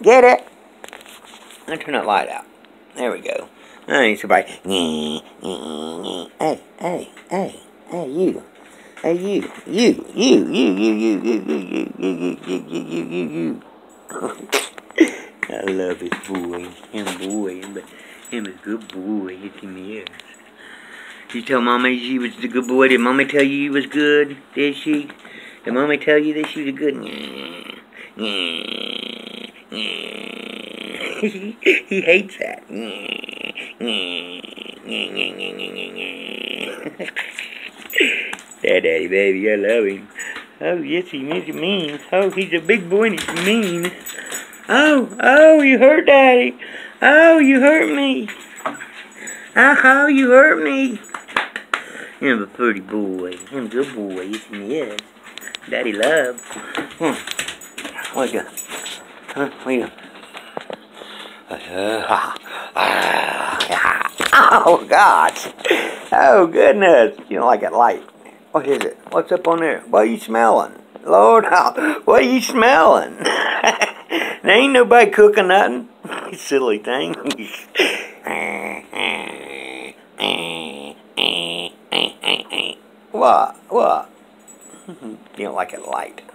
Get it? Let's turn that light out. There we go. Hey, somebody. Hey, you. Hey, you. I love his boy. Him a good boy. Him is. You tell Mama she was a good boy. Did Mama tell you you was good? Did she? Did Mama tell you that she was good? He hates that. Yeah, Daddy, baby, I love him. Oh, yes, he is mean. Oh, he's a big boy and he's mean. Oh, you hurt Daddy. Oh, you hurt me. Oh, you hurt me. You're a pretty boy. You're a good boy. Yes, he is. Daddy love. What you got? Huh? What you got? Oh, God. Oh, goodness. You don't like that light. What is it? What's up on there? What are you smelling? Lord, what are you smelling? There ain't nobody cooking nothing. You silly thing. What? You don't like that light.